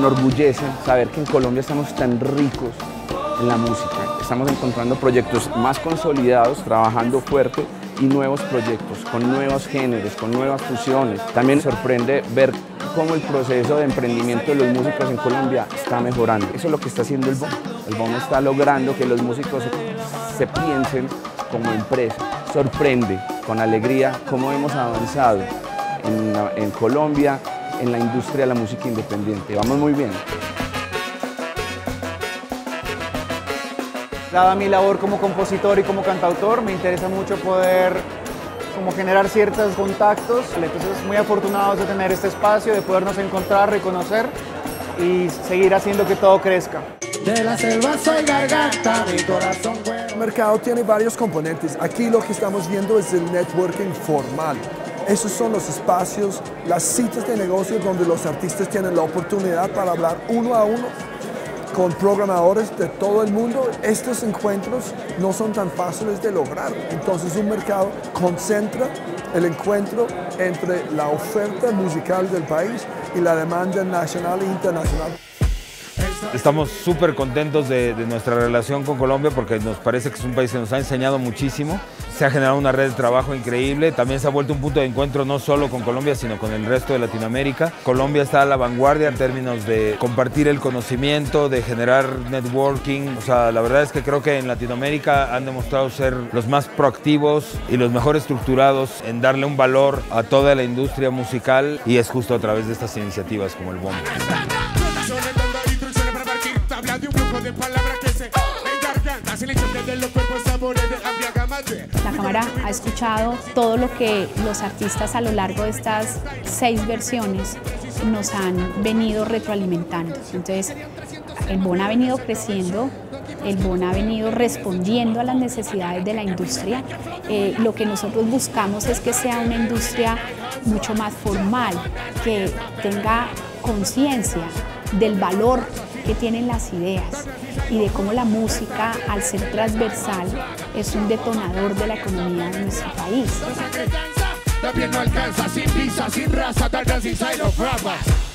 enorgullece saber que en Colombia estamos tan ricos en la música. Estamos encontrando proyectos más consolidados, trabajando fuerte y nuevos proyectos, con nuevos géneros, con nuevas fusiones. También sorprende ver cómo el proceso de emprendimiento de los músicos en Colombia está mejorando. Eso es lo que está haciendo el BOM. El BOM está logrando que los músicos se piensen como empresa. Sorprende con alegría cómo hemos avanzado en Colombia en la industria de la música independiente. Vamos muy bien. Dada mi labor como compositor y como cantautor, me interesa mucho poder generar ciertos contactos. Entonces, muy afortunados de tener este espacio, de podernos encontrar, reconocer y seguir haciendo que todo crezca. De la selva soy garganta, mi corazón vuela. El mercado tiene varios componentes. Aquí lo que estamos viendo es el networking formal. Esos son los espacios, las citas de negocio donde los artistas tienen la oportunidad para hablar uno a uno con programadores de todo el mundo. Estos encuentros no son tan fáciles de lograr. Entonces un mercado concentra el encuentro entre la oferta musical del país y la demanda nacional e internacional. Estamos súper contentos de nuestra relación con Colombia porque nos parece que es un país que nos ha enseñado muchísimo. Se ha generado una red de trabajo increíble. También se ha vuelto un punto de encuentro no solo con Colombia, sino con el resto de Latinoamérica. Colombia está a la vanguardia en términos de compartir el conocimiento, de generar networking. O sea, la verdad es que creo que en Latinoamérica han demostrado ser los más proactivos y los mejor estructurados en darle un valor a toda la industria musical, y es justo a través de estas iniciativas como el BOM. La Cámara ha escuchado todo lo que los artistas a lo largo de estas 6 versiones nos han venido retroalimentando. Entonces, el BOM ha venido creciendo, el BOM ha venido respondiendo a las necesidades de la industria. Lo que nosotros buscamos es que sea una industria mucho más formal, que tenga conciencia del valor que tienen las ideas y de cómo la música, al ser transversal, es un detonador de la economía de nuestro país. La piel no alcanza, sin visa, sin raza, tal vez sin los rapas.